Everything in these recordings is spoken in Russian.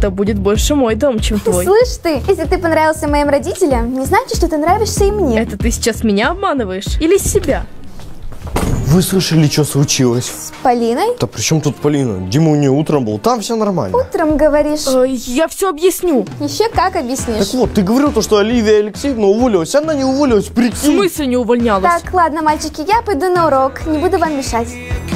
это будет больше мой дом, чем твой. Слышь ты, если ты понравился моим родителям, не значит, что ты нравишься и мне. Это ты сейчас меня обманываешь? Или себя? Вы слышали, что случилось? С Полиной? Да при чем тут Полина? Дима у нее утром был, там все нормально. Утром говоришь. Я все объясню. Еще как объяснишь? Так вот, ты говорил то, что Оливия Алексеевна уволилась, она не уволилась, В прикинь. смысле не увольнялась? Так, ладно, мальчики, я пойду на урок, не буду вам мешать.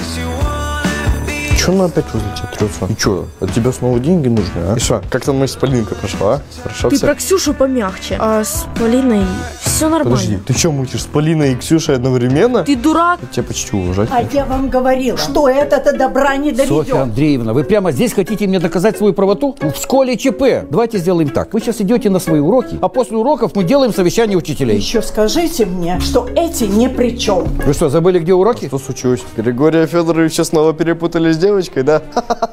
Че она опять возле тебя трется? И че, от тебя снова деньги нужны, а? И что, как там ночь с Полинкой прошла, а? Хорошо Ты все? про Ксюшу помягче. А с Полиной все нормально. Подожди, ты что, мутишь с Полиной и Ксюшей одновременно? Ты дурак. Я тебя почти уважать. А я вам говорила, что это добра не доведет. Софья Андреевна, вы прямо здесь хотите мне доказать свою правоту? В школе ЧП. Давайте сделаем так. Вы сейчас идете на свои уроки, а после уроков мы делаем совещание учителей. Еще скажите мне, что эти ни при чем. Вы что, забыли, где уроки? Что случилось? Григория Федоровича снова перепутали с девочкой, да?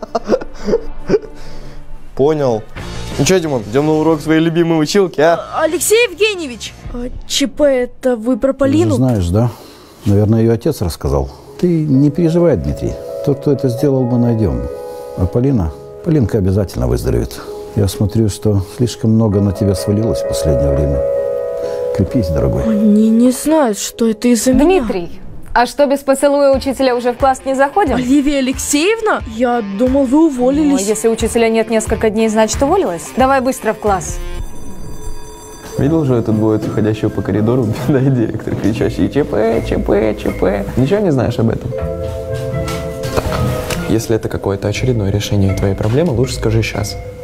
Понял. Ну что, Димон, идем на урок своей любимой училки, а? Алексей Евгеньевич! ЧП, это вы про Ты Полину? же знаешь, да? Наверное, ее отец рассказал. Ты не переживай, Дмитрий. Тот, кто это сделал, мы найдем. А Полинка обязательно выздоровеет. Я смотрю, что слишком много на тебя свалилось в последнее время. Крепись, дорогой. Они не знают, что это из-за меня. Дмитрий, а что, без поцелуя учителя уже в класс не заходим? Оливия Алексеевна? Я думал, вы Ну, уволились. если учителя нет несколько дней, значит уволилась. Давай быстро в класс. Видел же этот двое, ходящего по коридору, да, и директор, кричащий ЧП, ЧП, ЧП. Ничего не знаешь об этом? Так, если это какое-то очередное решение твоей проблемы, лучше скажи сейчас.